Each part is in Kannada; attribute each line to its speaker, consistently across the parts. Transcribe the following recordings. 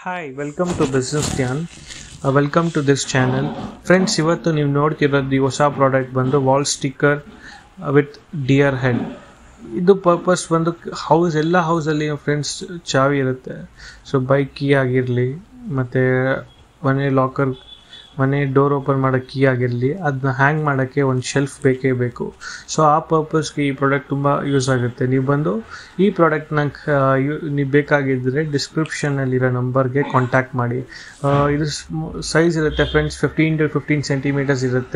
Speaker 1: Hi welcome to business Dhyan welcome to this channel friends. ಇವತ್ತು ನೀವು ನೋಡ್ತಿರೋದು ಈ ಹೊಸ ಪ್ರಾಡಕ್ಟ್ ಬಂದು wall sticker with deer head. ಇದು ಪರ್ಪಸ್ ಬಂದು ಎಲ್ಲ ಹೌಸಲ್ಲಿ ಫ್ರೆಂಡ್ಸ್ ಚಾವಿ ಇರುತ್ತೆ. ಸೊ ಬೈಕ್ ಕೀ ಆಗಿರಲಿ ಮತ್ತು ಮನೆ ಡೋರ್ ಓಪನ್ ಮಾಡೋಕ್ಕೆ ಕೀ ಆಗಿರಲಿ, ಅದನ್ನ ಹ್ಯಾಂಗ್ ಮಾಡೋಕ್ಕೆ ಒಂದು ಶೆಲ್ಫ್ ಬೇಕೇ ಬೇಕು. ಸೊ ಆ ಪರ್ಪಸ್ಗೆ ಈ ಪ್ರಾಡಕ್ಟ್ ತುಂಬ ಯೂಸ್ ಆಗುತ್ತೆ. ನೀವು ಬಂದು ಈ ಪ್ರಾಡಕ್ಟ್ನ ನೀವು ಬೇಕಾಗಿದ್ದರೆ ಡಿಸ್ಕ್ರಿಪ್ಷನ್ನಲ್ಲಿರೋ ನಂಬರ್ಗೆ ಕಾಂಟ್ಯಾಕ್ಟ್ ಮಾಡಿ. ಇದು ಸೈಜ್ ಇರುತ್ತೆ ಫ್ರೆಂಡ್ಸ್, 15 to 15 ಸೆಂಟಿಮೀಟರ್ಸ್ ಇರುತ್ತೆ.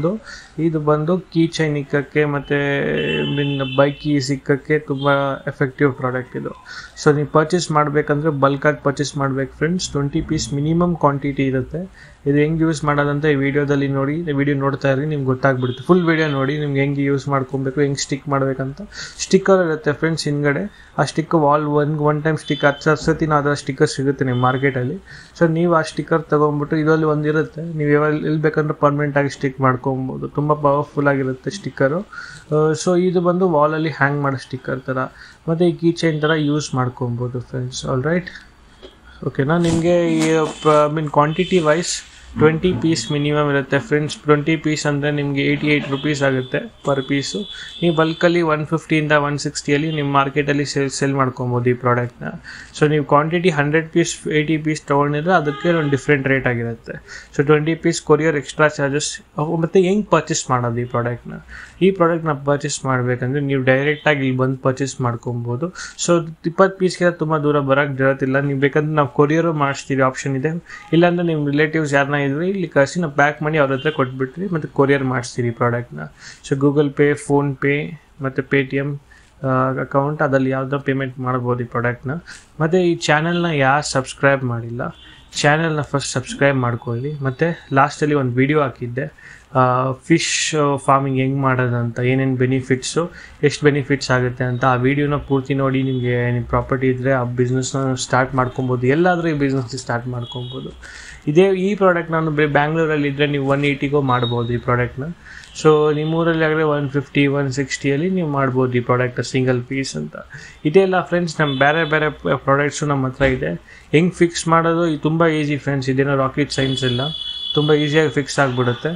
Speaker 1: ಇದು ಬಂದು ಕೀ ಚೈನ್ ಇಕ್ಕಕ್ಕೆ ಮತ್ತು ಬೈಕ್ ಕೀ ಸಿಕ್ಕಕ್ಕೆ ತುಂಬ ಎಫೆಕ್ಟಿವ್ ಪ್ರಾಡಕ್ಟ್ ಇದು. ಸೊ ನೀವು ಪರ್ಚೇಸ್ ಮಾಡಬೇಕಂದ್ರೆ ಬಲ್ಕಾಗಿ ಪರ್ಚೇಸ್ ಮಾಡಬೇಕು ಫ್ರೆಂಡ್ಸ್. 20 ಪೀಸ್ ಮಿನಿಮಮ್ ಕ್ವಾಂಟಿಟಿ ಇರುತ್ತೆ. ಇದು ಹೆಂಗೆ ಯೂಸ್ ಮಾಡೋದಂತ ಈ ವಿಡಿಯೋದಲ್ಲಿ ನೋಡಿ, ವಿಡಿಯೋ ನೋಡ್ತಾ ಇರಿ, ನಿಮ್ಗೆ ಗೊತ್ತಾಗ್ಬಿಡುತ್ತೆ. ಫುಲ್ ವಿಡಿಯೋ ನೋಡಿ ನಿಮ್ಗೆ ಹೆಂಗೆ ಯೂಸ್ ಮಾಡ್ಕೊಬೇಕು, ಹೆಂಗೆ ಸ್ಟಿಕ್ ಮಾಡಬೇಕಂತ. ಸ್ಟಿಕ್ಕರ್ ಇರುತ್ತೆ ಫ್ರೆಂಡ್ಸ್ ಹಿಂದ್ಗಡೆ. ಆ stick wall one time stick 10 ಸರ್ತಿನೂ ಅದರ ಸ್ಟಿಕ್ಕರ್ ಸಿಗುತ್ತೆ ನಿಮ್ಮ ಮಾರ್ಕೆಟಲ್ಲಿ. ಸೊ ನೀವು ಆ ಸ್ಟಿಕ್ಕರ್ ತೊಗೊಂಡ್ಬಿಟ್ಟು ಇದರಲ್ಲಿ ಒಂದಿರುತ್ತೆ, ನೀವು ಎಲ್ಲಿ ಬೇಕಂದ್ರೆ ಪರ್ಮನೆಂಟಾಗಿ ಸ್ಟಿಕ್ ಮಾಡ್ಕೊಬೋದು. ತುಂಬ ಪವರ್ಫುಲ್ ಆಗಿರುತ್ತೆ ಸ್ಟಿಕ್ಕರು. ಸೊ ಇದು ಬಂದು ವಾಲಲ್ಲಿ ಹ್ಯಾಂಗ್ ಮಾಡೋ ಸ್ಟಿಕ್ಕರ್ ಥರ, ಮತ್ತು ಈ ಕೀ ಚೈನ್ ಥರ ಯೂಸ್ ಮಾಡ್ಕೊಬೋದು ಫ್ರೆಂಡ್ಸ್. ಆಲ್ ರೈಟ್, ಓಕೆನಾ. ನಿಮಗೆ ಕ್ವಾಂಟಿಟಿ ವೈಸ್ 20 ಪೀಸ್ ಮಿನಿಮಮ್ ಇರುತ್ತೆ ಫ್ರೆಂಡ್ಸ್. 20 ಪೀಸ್ ಅಂದರೆ ನಿಮಗೆ 88 ರುಪೀಸ್ ಆಗುತ್ತೆ ಪರ್ ಪೀಸು. ನೀವು ಬಲ್ಕಲ್ಲಿ 150 160 ನಿಮ್ಮ ಮಾರ್ಕೆಟಲ್ಲಿ ಸೆಲ್ ಮಾಡ್ಕೊಬೋದು ಈ ಪ್ರಾಡಕ್ಟ್ನ. ಸೊ ನೀವು ಕ್ವಾಂಟಿಟಿ 100 ಪೀಸ್ 80 ಪೀಸ್ ತೊಗೊಂಡಿದ್ರೆ ಅದಕ್ಕೆ ಒಂದು ಡಿಫ್ರೆಂಟ್ ರೇಟ್ ಆಗಿರುತ್ತೆ. So 20 piece courier extra charges. ಮತ್ತು ಹೆಂಗೆ ಪರ್ಚೇಸ್ ಮಾಡೋದು ಈ ಪ್ರಾಡಕ್ಟ್ನ ಪರ್ಚೇಸ್ ಮಾಡಬೇಕಂದ್ರೆ ನೀವು ಡೈರೆಕ್ಟಾಗಿ ಇಲ್ಲಿ ಬಂದು ಪರ್ಚೇಸ್ ಮಾಡ್ಕೊಬೋದು. ಸೊ 20 ಪೀಸ್ಗೆ ತುಂಬ ದೂರ ಬರೋಕ್ಕೆ ಇರೋದಿಲ್ಲ. ನೀವು ಬೇಕಂದ್ರೆ ನಾವು ಕೊರಿಯರು ಮಾಡಿಸ್ತೀವಿ, ಆಪ್ಷನ್ ಇದೆ. ಇಲ್ಲಾಂದರೆ ನಿಮ್ಮ ರಿಲೇಟಿವ್ಸ್ ಯಾರನ್ನ ಇದ್ರೆ ಇಲ್ಲಿ ಕಳಿಸಿ ನಾವು ಪ್ಯಾಕ್ ಮಾಡಿ ಅವ್ರ ಹತ್ರ ಕೊಟ್ಬಿಟ್ರಿ ಮತ್ತು ಕೊರಿಯರ್ ಮಾಡಿಸ್ತೀವಿ ಪ್ರಾಡಕ್ಟ್ನ. ಸೊ ಗೂಗಲ್ ಪೇ, ಫೋನ್ಪೇ ಮತ್ತು ಪೇಟಿಎಮ್ ಅಕೌಂಟ್ ಅದಲ್ಲಿ ಯಾವುದೋ ಪೇಮೆಂಟ್ ಮಾಡ್ಬೋದು ಈ ಪ್ರಾಡಕ್ಟ್ನ. ಮತ್ತು ಈ ಚಾನಲ್ನ ಯಾರು ಸಬ್ಸ್ಕ್ರೈಬ್ ಮಾಡಿಲ್ಲ, ಚಾನಲ್ನ ಫಸ್ಟ್ ಸಬ್ಸ್ಕ್ರೈಬ್ ಮಾಡ್ಕೊಳ್ಳಿ. ಮತ್ತು ಲಾಸ್ಟಲ್ಲಿ ಒಂದು ವಿಡಿಯೋ ಹಾಕಿದ್ದೆ, ಫಿಶ್ ಫಾರ್ಮಿಂಗ್ ಹೆಂಗೆ ಮಾಡೋದಂತ, ಏನೇನು ಬೆನಿಫಿಟ್ಸು, ಎಷ್ಟು ಬೆನಿಫಿಟ್ಸ್ ಆಗುತ್ತೆ ಅಂತ. ಆ ವಿಡಿಯೋನ ಪೂರ್ತಿ ನೋಡಿ ನಿಮಗೆ ನಿಮ್ಮ ಪ್ರಾಪರ್ಟಿ ಇದ್ದರೆ ಆ ಬಿಸ್ನೆಸ್ನ ಸ್ಟಾರ್ಟ್ ಮಾಡ್ಕೊಬೋದು. ಎಲ್ಲಾದರೂ ಈ ಬಿಸ್ನೆಸ್ ಸ್ಟಾರ್ಟ್ ಮಾಡ್ಕೊಬೋದು. ಈ ಪ್ರಾಡಕ್ಟ್ ನಾನು ಬ್ಯಾಂಗ್ಳೂರಲ್ಲಿ ಇದ್ದರೆ ನೀವು 180 ಮಾಡ್ಬೋದು ಈ ಪ್ರಾಡಕ್ಟ್ನ. ಸೊ ನಿಮ್ಮೂರಲ್ಲಿ ಆಗಲೇ 150 160 ನೀವು ಮಾಡ್ಬೋದು ಈ ಪ್ರಾಡಕ್ಟ್ ಸಿಂಗಲ್ ಪೀಸ್ ಅಂತ. ಇದೆಲ್ಲ ಫ್ರೆಂಡ್ಸ್ ನಮ್ಮ ಬೇರೆ ಪ್ರಾಡಕ್ಟ್ಸು ನಮ್ಮ ಹತ್ರ ಇದೆ. ಹೆಂಗೆ ಫಿಕ್ಸ್ ಮಾಡೋದು ಇದು ತುಂಬ ಈಸಿ ಫ್ರೆಂಡ್ಸ್. ಇದೇನೋ ರಾಕೆಟ್ ಸೈನ್ಸ್ ಇಲ್ಲ, ತುಂಬ ಈಸಿಯಾಗಿ ಫಿಕ್ಸ್ ಆಗಿಬಿಡುತ್ತೆ.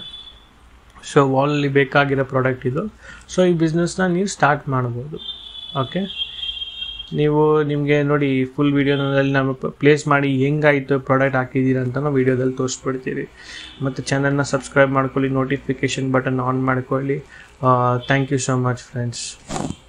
Speaker 1: ಸೊ ವಾಲಲ್ಲಿ ಬೇಕಾಗಿರೋ ಪ್ರಾಡಕ್ಟ್ ಇದು. ಸೊ ಈ ಬಿಸ್ನೆಸ್ನ ನೀವು ಸ್ಟಾರ್ಟ್ ಮಾಡ್ಬೋದು. ಓಕೆ, ನಿಮಗೆ ನೋಡಿ ಫುಲ್ ವಿಡಿಯೋನಲ್ಲಿ ನಾವು ಪ್ಲೇಸ್ ಮಾಡಿ ಹೆಂಗಾಯಿತು ಪ್ರಾಡಕ್ಟ್ ಹಾಕಿದ್ದೀರ ಅಂತ ನಾವು ವಿಡಿಯೋದಲ್ಲಿ ತೋರಿಸ್ಬಿಡ್ತೀವಿ. ಮತ್ತು ಚಾನಲ್ನ ಸಬ್ಸ್ಕ್ರೈಬ್ ಮಾಡ್ಕೊಳ್ಳಿ, ನೋಟಿಫಿಕೇಷನ್ ಬಟನ್ ಆನ್ ಮಾಡ್ಕೊಳ್ಳಿ. Thank you so much friends.